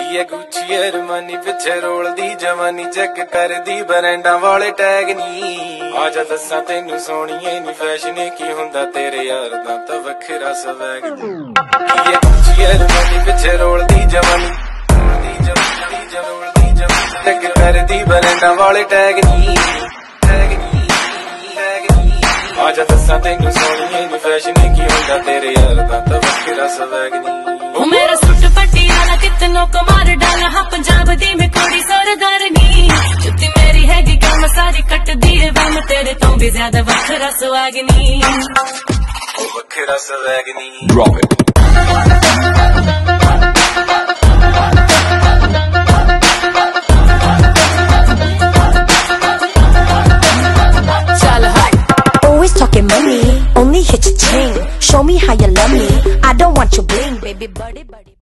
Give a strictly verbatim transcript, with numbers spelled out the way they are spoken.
ये Gucci Armani पिछे रोल दी जवानी चेक कर दी बरैंडा वाले टैग नी आजा दसा तेनू सोनिए नी फैशन की हुंदा तेरे यार दा तां वखरा स्वैग नी ये गुच्ची अरमानी पिछे रोल दी जवानी दी जवानी रोल दी जवानी चेक कर दी बरैंडा वाले टैग नी टैग नी टैग नी आजा दसा तेनू सोनिए नी फैशन की हुंदा तेरे यार दा तां वखरा स्वैग नी ओ मेरा सुट पटियाला कितनों को मार डाला हाँ पंजाब दी में कोड़ी सरदारनी जुत्ती मेरी हैगी काम सारी कट दी है वह तेरे तो भी ज्यादा वखरा सुहागनी ओ वखरा सुहागनी Drop it. Always talking money, only hit your chain. Show me how you love me. I don't want your bling, baby, buddy, buddy.